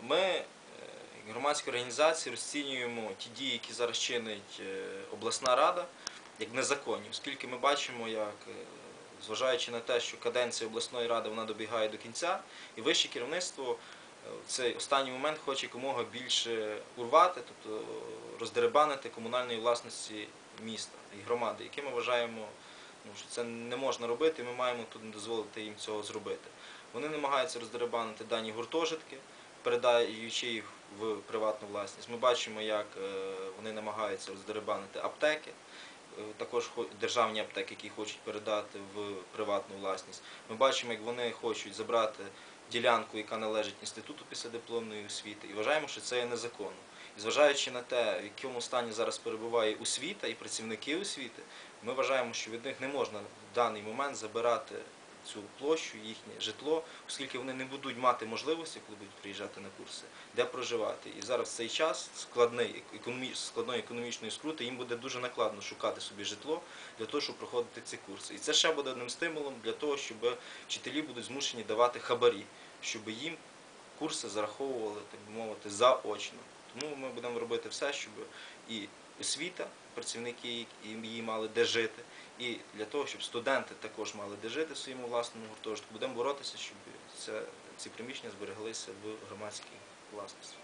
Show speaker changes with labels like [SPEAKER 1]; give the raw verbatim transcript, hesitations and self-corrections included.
[SPEAKER 1] Ми, е, громадські організації, розцінюємо ті дії, які зараз чинить е, обласна рада, як незаконні, оскільки ми бачимо, як, е, зважаючи на те, що каденція обласної ради вона добігає до кінця, і вище керівництво е, в цей останній момент хоче якомога більше урвати, тобто роздеребанити комунальної власності міста і громади, які ми вважаємо, ну, що це не можна робити, і ми маємо тут не дозволити їм цього зробити. Вони намагаються роздеребанити дані гуртожитки, передаючи їх в приватну власність. Ми бачимо, як вони намагаються роздеребанити аптеки, також державні аптеки, які хочуть передати в приватну власність. Ми бачимо, як вони хочуть забрати ділянку, яка належить інституту післядипломної освіти, і вважаємо, що це є незаконно. І зважаючи на те, в якому стані зараз перебуває освіта і працівники освіти, ми вважаємо, що від них не можна в даний момент забирати цю площу, їхнє житло, оскільки вони не будуть мати можливості, коли будуть приїжджати на курси, де проживати. І зараз в цей час складний, складної економічної скрути їм буде дуже накладно шукати собі житло для того, щоб проходити ці курси. І це ще буде одним стимулом для того, щоб вчителі будуть змушені давати хабарі, щоб їм курси зараховували, так би мовити, заочно. Тому ми будемо робити все, щоб і освіта, працівники її мали де жити, і для того, щоб студенти також мали де жити в своєму власному гуртожитку. Будемо боротися, щоб це, ці приміщення збереглися в громадській власності.